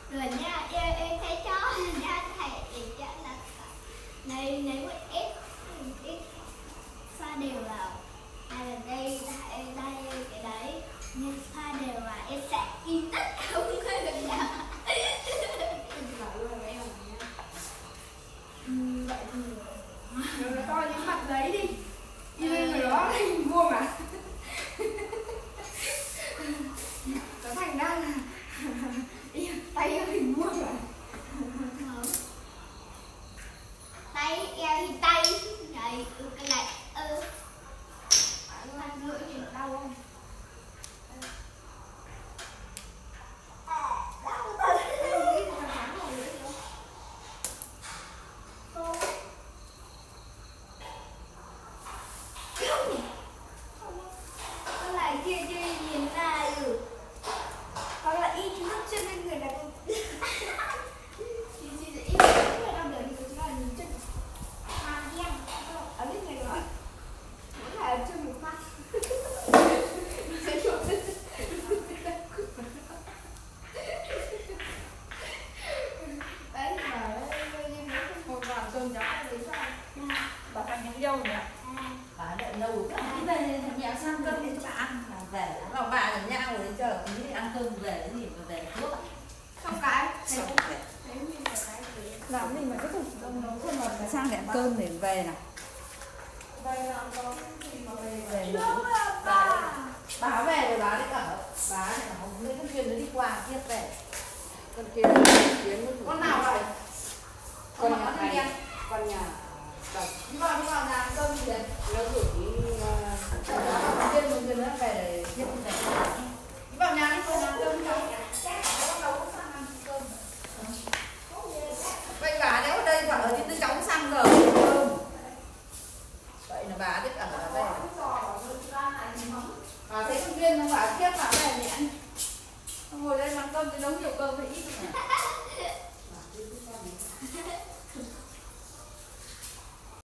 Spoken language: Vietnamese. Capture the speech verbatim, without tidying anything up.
Rồi nha, em, em thấy chó nha, thầy để cho là này này một ít ít pha đều vào. Hay là đây đây đây cái đấy nhưng pha đều vào em sẽ in tất không có được nào. Ừ, vậy thì rồi nó to những mặt giấy đi in lên người đó hình vuông à. Nó thành ra là tay em hình vuông à. Tay em thì tay đấy cái này ừ. Ăn nữa thì đau không? Con lại kia chơi nhìn này ừ. Hoặc là in nước trên lên người là con. Chị chị sẽ in nước trên đau đớn thì chúng ta nhìn chân. À em Ở bên này rồi. Mỗi là chân một phát. Sẽ chuột lên. Đấy mà như thế một vòng tuần cháu là lý sao? Bà phải nhắn dâu nhỉ? Bà đợi lâu quá. Đi về mẹ sang cơm để cho bà ăn. Bà về, bảo bà ở nhà ngồi đấy chờ tí để ăn cơm về cái gì mà về thuốc. Không cái. Xong về. Đấy như là cái gì? Làm gì mà cứ thục đông nấu cho mà sang để ăn cơm để về nào. Đây là có cái gì mà về Về ngủ. Bà, bà về rồi bà đi cả bà này là không biết con Duyên nó đi qua tiếp về. Con kia Duyên nó con nào vậy? con nhà này, con nhà đi vào đi vào nhà ăn cơm gì đấy nó gửi con Duyên con Duyên nó về để tiếp về. Đi vào nhà đi vào nhà ăn cơm cháu. Cháu đâu có sang ăn cơm. Vậy bà nếu ở đây bà ở trên cháu sang giờ cơm. Vậy là bà thích ở đây. Bà thấy con Duyên không bà tiếp bà về thì ăn. Ngồi đây ăn cơm thì nấu nhiều cơm thì ít.